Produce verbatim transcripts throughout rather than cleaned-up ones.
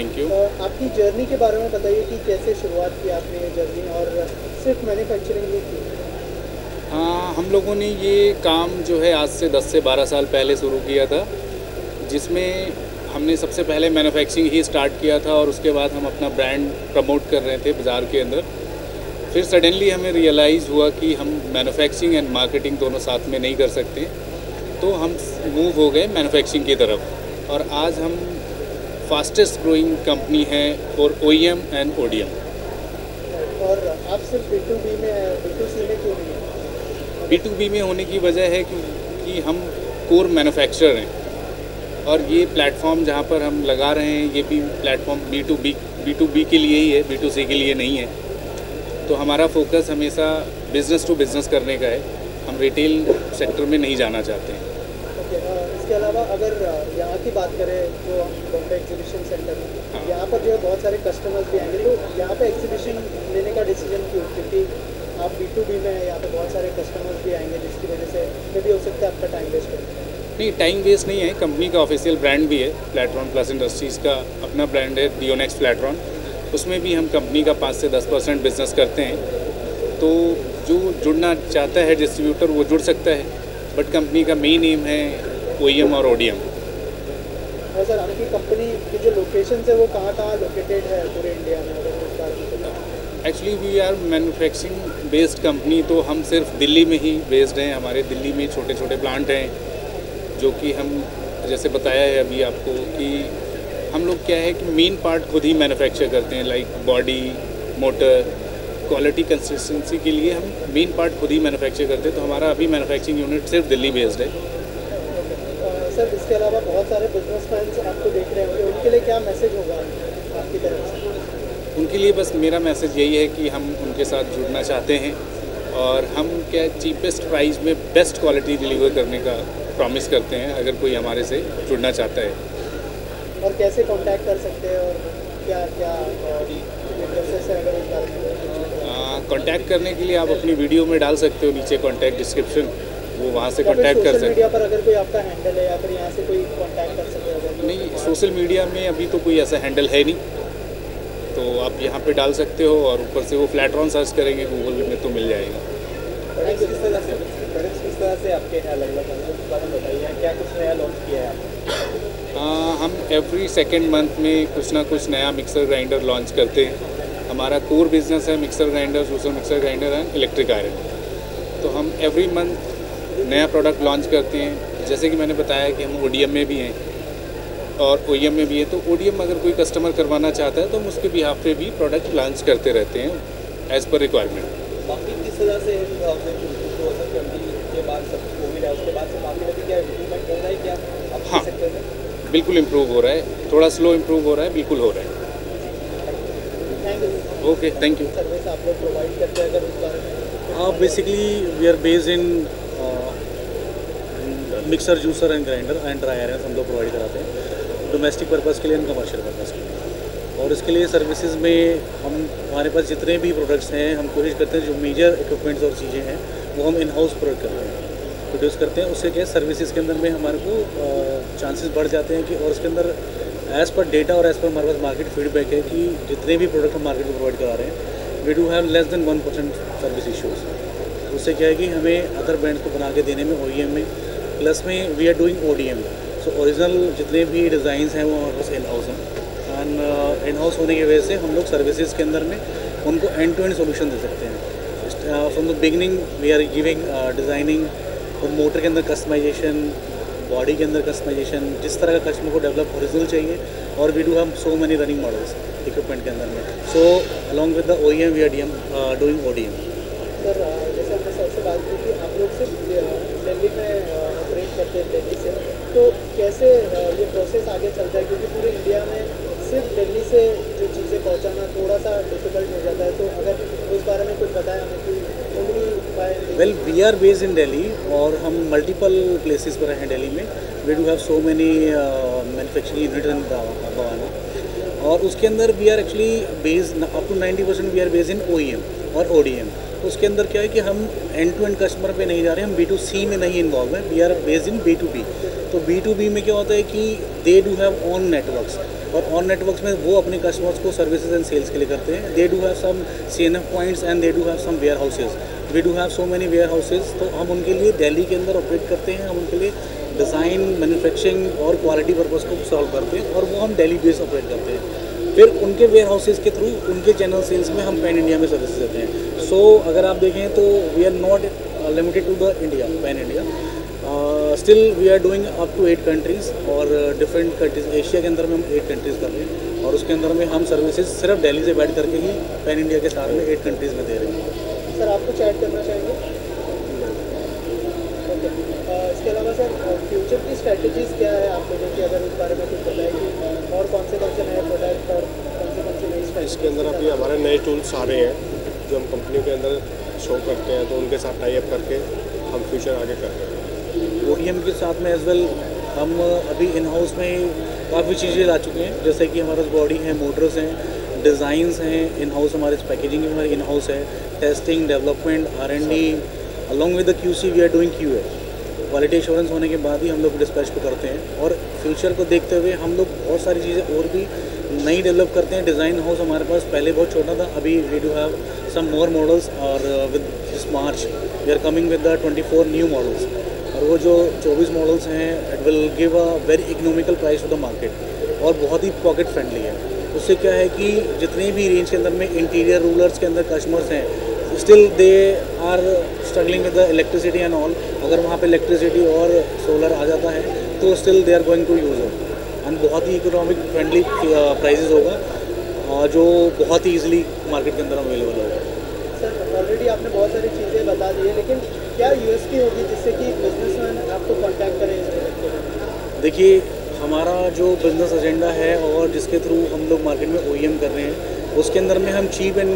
Thank you. आपकी journey के बारे में बताइए कि कैसे शुरुआत की आपने ये जर्नी और सिर्फ मैन्युफैक्चरिंग ही की? हाँ, हम लोगों ने ये काम जो है आज से दस से बारह साल पहले शुरू किया था, जिसमें हमने सबसे पहले मैन्युफैक्चरिंग ही स्टार्ट किया था और उसके बाद हम अपना ब्रांड प्रमोट कर रहे थे बाज़ार के अंदर। फिर सडनली हमें रियलाइज़ हुआ कि हम मैन्युफैक्चरिंग एंड मार्केटिंग दोनों साथ में नहीं कर सकते, तो हम मूव हो गए मैन्युफैक्चरिंग की तरफ और आज हम फास्टेस्ट ग्रोइंग कंपनी है for O E M and O D M. और आप सिर्फ बी टू बी में बी टू सी में क्यों नहीं है? बी टू बी में होने की वजह है कि हम कोर मैन्युफैक्चरर हैं और ये प्लेटफॉर्म जहाँ पर हम लगा रहे हैं ये भी platform B to B B to B के लिए ही है, बी टू सी के लिए नहीं है। तो हमारा फोकस हमेशा बिज़नेस टू बिज़नेस करने का है, हम रिटेल सेक्टर में नहीं जाना चाहते हैं। ओके, इसके अलावा अगर यहाँ की बात करें जो हम बॉम्बे एग्जीबिशन सेंटर में, हाँ। यहाँ पर जो है बहुत सारे कस्टमर्स भी आएंगे, तो यहाँ पे एग्जीबिशन लेने का डिसीजन क्यों? क्योंकि आप बी टू बी में हैं, यहाँ पे बहुत सारे कस्टमर्स भी आएंगे जिसकी वजह से मे भी हो सकता है आपका टाइम वेस्ट हो। नहीं, टाइम वेस्ट नहीं है, कंपनी का ऑफिशियल ब्रांड भी है, प्लेटफॉर्म प्लस इंडस्ट्रीज़ का अपना ब्रांड है डियोनेक्स प्लेटफॉर्म, उसमें भी हम कंपनी का पाँच से दस परसेंट बिजनेस करते हैं। तो जो जुड़ना चाहता है डिस्ट्रीब्यूटर वो जुड़ सकता है, बट कंपनी का मेन एम है ओ ई एम और ओ डी एम। और सर आपकी कंपनी की जो लोकेशन है वो कहाँ कहाँ लोकेटेड है पूरे इंडिया में, अगर उस बारे में बताएं? Actually we are manufacturing based company, तो हम सिर्फ दिल्ली में ही बेस्ड हैं। हमारे दिल्ली में छोटे छोटे प्लांट हैं जो कि हम जैसे बताया है अभी आपको कि हम लोग क्या है कि मेन पार्ट खुद ही मैन्युफैक्चर करते हैं, like body, motor, quality consistency के लिए हम मेन पार्ट खुद ही मैन्युफैक्चर करते हैं। तो हमारा अभी मैन्युफैक्चरिंग यूनिट सिर्फ दिल्ली बेस्ड है। सर इसके अलावा बहुत सारे बिजनेसमैन आपको देख रहे होंगे, उनके लिए क्या मैसेज होगा आपकी तरफ से? उनके लिए बस मेरा मैसेज यही है कि हम उनके साथ जुड़ना चाहते हैं और हम क्या चीपेस्ट प्राइस में बेस्ट क्वालिटी डिलीवर करने का प्रॉमिस करते हैं अगर कोई हमारे से जुड़ना चाहता है। और कैसे कांटेक्ट कर सकते हैं और क्या क्या प्रोसेस है अगर उस बारे में? कांटेक्ट करने के लिए आप अपनी वीडियो में डाल सकते हो नीचे कांटेक्ट डिस्क्रिप्शन, वो वहाँ से कांटेक्ट कर सकते हैं। सोशल मीडिया पर अगर कोई आपका हैंडल है या फिर यहाँ से कोई कांटेक्ट कर सकते हैं? नहीं, सोशल मीडिया में अभी तो कोई ऐसा हैंडल है नहीं, तो आप यहाँ पे डाल सकते हो और ऊपर से वो फ्लैट्रॉन सर्च करेंगे गूगल में तो मिल जाएगा। किस तरह से किस तरह से आपके अलग अलग बारे में बताइए, क्या कुछ नया लॉन्च किया है आपने? हाँ, हम एवरी सेकेंड मंथ में कुछ ना कुछ नया मिक्सर ग्राइंडर लॉन्च करते हैं। हमारा कोर बिजनेस है mixer grinder, juicer mixer grinder and electric iron. तो हम एवरी मंथ नया प्रोडक्ट लॉन्च करते हैं। जैसे कि मैंने बताया कि हम ओ डी एम में भी हैं और ओ ई एम में भी है, तो ओ डी एम अगर कोई कस्टमर करवाना चाहता है तो हम उसके बिहाफ पे भी प्रोडक्ट लॉन्च करते रहते हैं एज़ पर रिक्वायरमेंट। बाकी किस तरह से के बाद सब कोविड है उसके बाद से मार्केट अभी क्या इम्प्रूवमेंट हो रहा है क्या आप हाँ, सेक्टर में? बिल्कुल इम्प्रूव हो रहा है, थोड़ा स्लो इम्प्रूव हो रहा है, बिल्कुल हो रहा है। Thank you. Okay, thank you. Service आप लोग प्रोवाइड करते हैं अगर उस बारे में? हाँ, basically we are based in mixer, juicer and grinder and dry iron हम लोग प्रोवाइड कराते हैं डोमेस्टिक पर्पज़ के लिए एंड कमर्शियल पर्पज़ के लिए। और इसके लिए सर्विसेज में हम हमारे पास जितने भी प्रोडक्ट्स हैं हम कोशिश करते हैं जो मेजर इक्विपमेंट्स और चीज़ें हैं वो हम इन हाउस प्रोडक्ट करते हैं, प्रोड्यूस करते हैं। उससे क्या सर्विसेज के अंदर में हमारे को चांसेस बढ़ जाते हैं कि और उसके अंदर एज़ पर डेटा और एज़ पर हमारे पास मार्केट फीडबैक है कि जितने भी प्रोडक्ट हम मार्केट में प्रोवाइड करा रहे हैं we do have less than one percent service issues. उससे क्या है कि हमें अदर ब्रांड्स को बना के देने में ओ ई एम में प्लस में we are doing O D M. So original जितने भी डिज़ाइंस हैं वो हमारे पास इन हाउस हैं एंड इन हाउस होने की वजह से हम लोग सर्विसेज के अंदर में उनको एंड टू एंड सोल्यूशन दे सकते हैं। From the beginning we are giving designing और मोटर के अंदर कस्टमाइजेशन, बॉडी के अंदर कस्टमाइजेशन, जिस तरह का कस्टमर को डेवलप ओरिजिनल चाहिए। और we do have so many running models equipment के अंदर में। So along with the O E M we are D M doing O D M. Sir जैसे हमने सबसे बात की कि आप लोग सिर्फ दिल्ली में ऑपरेट करते हैं दिल्ली से, तो कैसे ये प्रोसेस आगे चलता है? क्योंकि पूरे इंडिया में सिर्फ दिल्ली से जो चीज़ें पहुंचाना थोड़ा सा डिफिकल्ट हो जाता है, तो अगर उस बारे में कुछ बताया हमें कि well we are based in Delhi और हम मल्टीपल प्लेसेस पर हैं दिल्ली में। We do have so many manufacturing unit in Bawana और उसके अंदर we are actually based up to ninety percent we are based in O E M और ओ डी एम। उसके अंदर क्या है कि हम एंड टू एंड कस्टमर पे नहीं जा रहे, हम बी टू सी में नहीं इन्वॉल्व हैं, we are based in B to B. तो बी टू बी में क्या होता है कि they do have on networks, और ऑन नेटवर्क्स में वो अपने कस्टमर्स को सर्विसेज एंड सेल्स के लिए करते हैं। They do have some C N F points and they do have some warehouses, we do have so many warehouses. तो हम उनके लिए दिल्ली के अंदर ऑपरेट करते हैं, हम उनके लिए डिज़ाइन, मैन्युफैक्चरिंग और क्वालिटी पर्पज़ को सॉल्व करते हैं, और वो हम दिल्ली बेस ऑपरेट करते हैं। फिर उनके वेयर हाउसेज के थ्रू उनके चैनल सेल्स में हम पैन इंडिया में सर्विस देते हैं। सो so, अगर आप देखें तो we are not limited to the India, pan India, still we are doing up to eight countries, और डिफरेंट कंट्रीज एशिया के अंदर में हम एट कंट्रीज़ कर रहे हैं, और उसके अंदर में हम सर्विसेज सिर्फ दिल्ली से बैठ करके ही पैन इंडिया के साथ में एट कंट्रीज़ में दे रहे हैं। सर आपको ऐड करना चाहेंगे? ओके, इसके अलावा सर फ्यूचर की स्ट्रेटजीज़ क्या है आप लोगों की, अगर उस बारे में कुछ बताएं कि और कौन से कौन से नए प्रोडक्ट और कौन से कौन से नई स्ट्रेटजी? इसके अंदर अभी हमारे नए टूल्स आ रहे हैं जो हम कंपनियों के अंदर शो करते हैं, तो उनके साथ टाई अप करके हम फ्यूचर आगे कर रहे हैं। ओ डी एम के साथ में एज वेल हम अभी इन हाउस में काफ़ी चीज़ें ला चुके हैं, जैसे कि हमारे बॉडी है, मोटर्स हैं, डिज़ाइंस हैं इन हाउस, हमारे पैकेजिंग हमारे इन हाउस है, testing, development, R and D, along with the Q C we are doing Q A. Quality assurance होने के बाद ही हम लोग डिस्पैच को करते हैं, और फ्यूचर को देखते हुए हम लोग बहुत सारी चीज़ें और भी नई डेवलप करते हैं। डिज़ाइन हाउस हमारे पास पहले बहुत छोटा था, अभी we do have some more models, और with this March we are coming with the twenty four new models, और वो जो चौबीस मॉडल्स हैं it will give a very economical price to the market, और बहुत ही पॉकेट फ्रेंडली है। उससे क्या है कि जितने भी रेंज के अंदर में इंटीरियर रूलर्स के अंदर कस्टमर्स हैं, still they are struggling with the electricity and all. अगर वहाँ पे इलेक्ट्रिसिटी और सोलर आ जाता है तो still they are going to use it, and बहुत ही इकोनॉमिक फ्रेंडली प्राइजेस होगा, और जो बहुत ही ईजिली मार्केट के अंदर अवेलेबल होगा। सर ऑलरेडी आपने बहुत सारी चीज़ें बता दी है, लेकिन क्या यूएसपी होगी जिससे कि बिजनेसमैन आपको कॉन्टैक्ट करें इस प्रोडक्ट के लिए? देखिए, हमारा जो बिज़नेस एजेंडा है और जिसके थ्रू हम लोग मार्केट में ओ ई एम कर रहे हैं, उसके अंदर में हम चीप एंड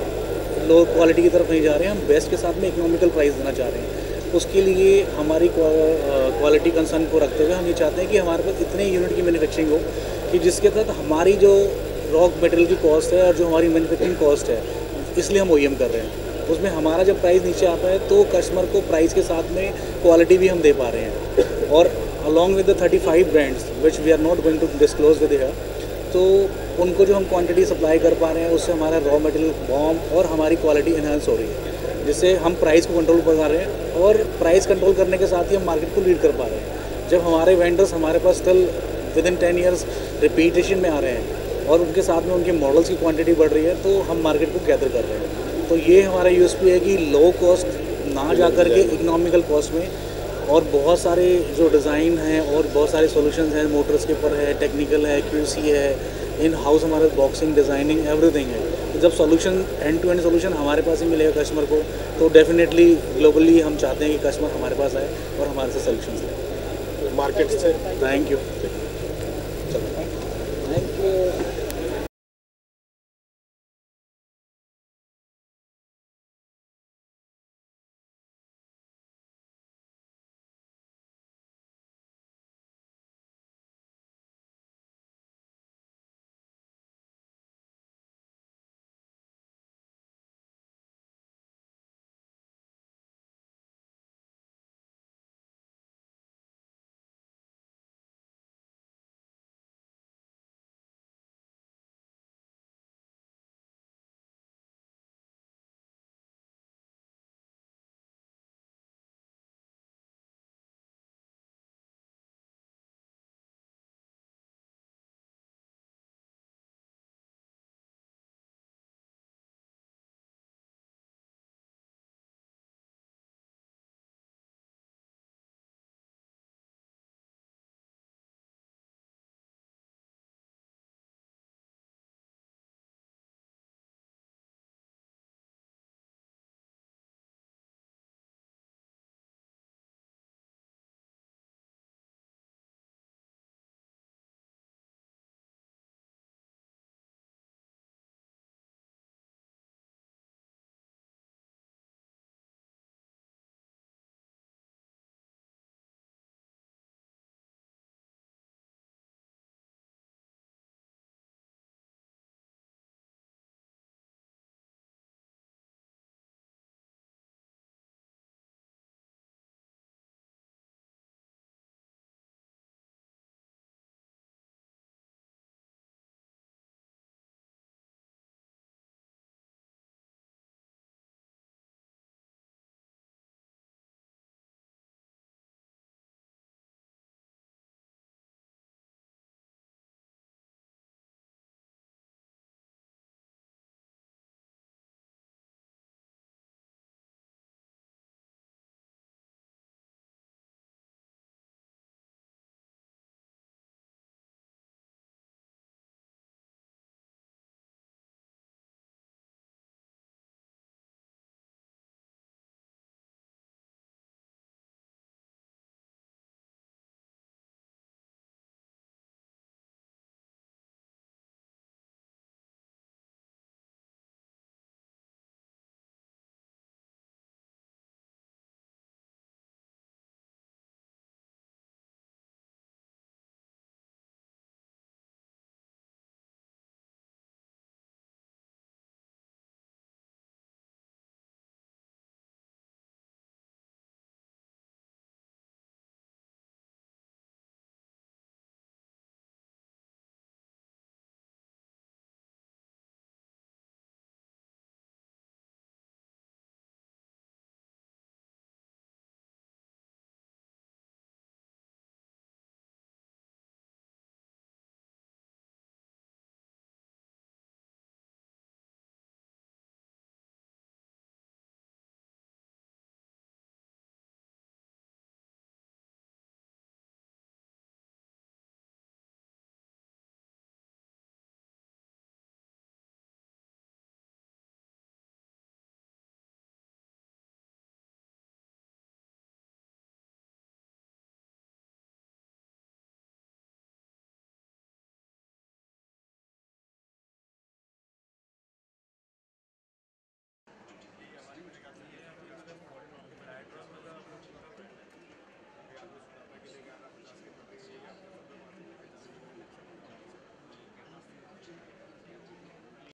लो क्वालिटी की तरफ नहीं जा रहे हैं, हम बेस्ट के साथ में इकोनॉमिकल प्राइस देना चाह रहे हैं। उसके लिए हमारी क्वालिटी कंसर्न को रखते हुए हम ये चाहते हैं कि हमारे पास इतने यूनिट की मैन्युफैक्चरिंग हो कि जिसके तहत हमारी जो रॉ मटेरियल की कॉस्ट है और जो हमारी मैन्युफैक्चरिंग कॉस्ट है, इसलिए हम ओ ई एम कर रहे हैं। उसमें हमारा जब प्राइस नीचे आता है तो कस्टमर को प्राइस के साथ में क्वालिटी भी हम दे पा रहे हैं, और along with the thirty five brands which we are not going to disclose with here, तो उनको जो हम क्वांटिटी सप्लाई कर पा रहे हैं उससे हमारा रॉ मटेरियल बॉम और हमारी क्वालिटी इन्हांस हो रही है, जिससे हम प्राइस को कंट्रोल कर पा रहे हैं, और प्राइस कंट्रोल करने के साथ ही हम मार्केट को लीड कर पा रहे हैं। जब हमारे वेंडर्स हमारे पास still within ten years repetition में आ रहे हैं और उनके साथ में उनके मॉडल्स की क्वांटिटी बढ़ रही है, तो हम मार्केट को गैदर कर रहे हैं। तो ये हमारा यू एस पी है कि लो कॉस्ट ना जा कर के इकोनॉमिकल कॉस्ट में, और बहुत सारे जो डिज़ाइन हैं और बहुत सारे सॉल्यूशंस हैं, मोटर्स के ऊपर है, टेक्निकल है, क्यू सी है, इन हाउस हमारे बॉक्सिंग, डिज़ाइनिंग, एवरीथिंग है। तो जब solution end to end solution हमारे पास ही मिलेगा कस्टमर को, तो डेफिनेटली ग्लोबली हम चाहते हैं कि कस्टमर हमारे पास आए और हमारे से सॉल्यूशंस लें मार्केट से। Thank you. Thank you.